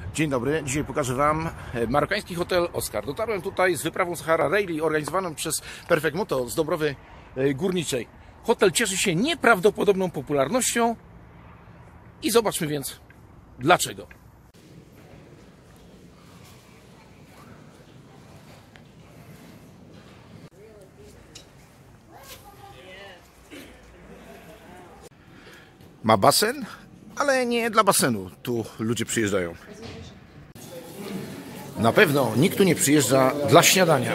Dzień dobry, dzisiaj pokażę Wam marokański hotel Oscar. Dotarłem tutaj z wyprawą Sahara Rally organizowaną przez Perfect Moto z Dąbrowy Górniczej. Hotel cieszy się nieprawdopodobną popularnością i zobaczmy więc dlaczego. Ma basen, ale nie dla basenu tu ludzie przyjeżdżają. Na pewno nikt tu nie przyjeżdża dla śniadania.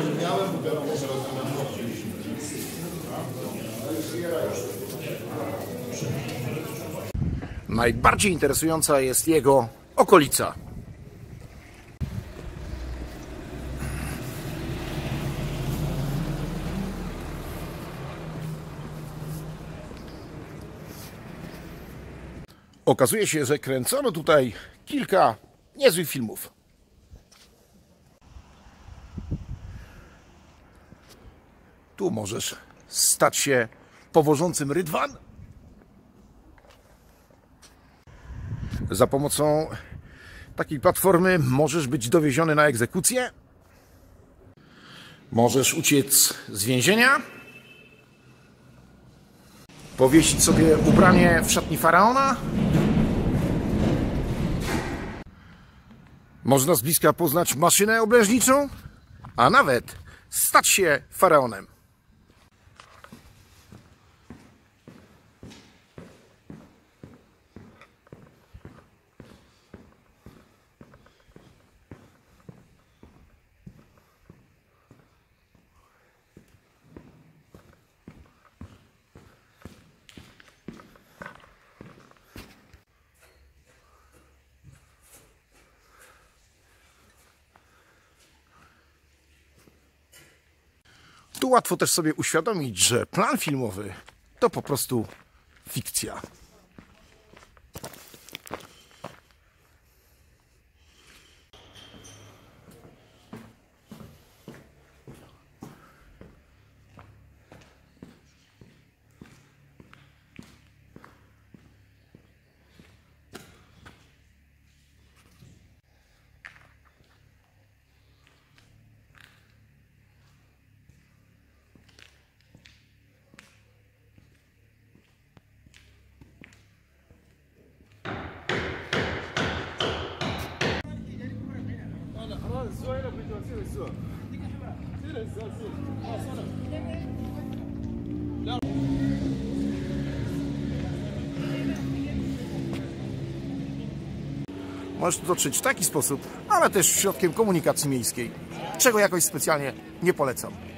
Najbardziej interesująca jest jego okolica. Okazuje się, że kręcono tutaj kilka niezłych filmów. Tu możesz stać się powożącym rydwan. Za pomocą takiej platformy możesz być dowieziony na egzekucję. Możesz uciec z więzienia. Powiesić sobie ubranie w szatni faraona. Można z bliska poznać maszynę obrężniczą, a nawet stać się faraonem. Tu łatwo też sobie uświadomić, że plan filmowy to po prostu fikcja. Możesz tu dotrzeć w taki sposób, ale też środkiem komunikacji miejskiej, czego jakoś specjalnie nie polecam.